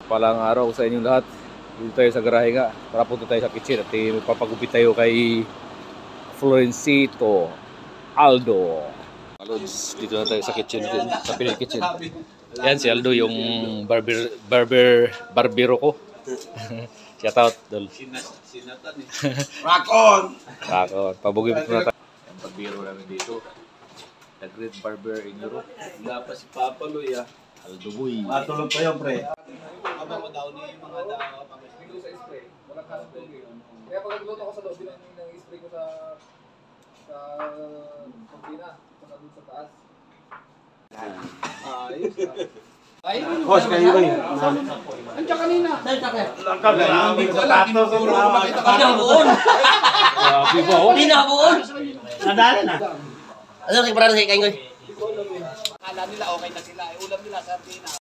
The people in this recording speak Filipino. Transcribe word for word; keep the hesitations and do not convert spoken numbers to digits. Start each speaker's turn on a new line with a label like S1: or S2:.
S1: Palang araw sa inyong lahat. Dito tayo sa garahe nga. Para punta tayo sa kitchen at eh, magpapagupit tayo kay Florencito Aldo. Lods, dito na tayo sa kitchen din, sa Pinoy Kitchen. Yan si Aldo, yung barber barber barbero ko. Shout out, Dol.
S2: Sinatan eh. Rock on!
S1: Rock on. Pabugin mo na tayo. Yung barbero namin dito. The Great Barber in Europe.
S2: Wala pa si Papa Loy ah.
S1: Aldo Boy.
S2: Matulog pa yun, pre.
S3: Habang mo daw ni yung mga daw pag-spray sa spray. Walang kasong tubig. Kaya pag nagluto ko sa loob, nang-spray ko sa sa kusina. Sa doon sa taas. Ayos ah. Ay,
S2: Boss, kayo ba yun?
S3: Andiyan kanina. Saan ka kaya?
S2: Langkab na lang. Tato sa mga makita ka.
S3: Hindi na buon.
S1: Grabe ba oh?
S3: Hindi na buon.
S2: Nadala na.
S3: Ano, nagparada sa ikain ko? Akala nila okay na sila. Ulam nila sa Pina.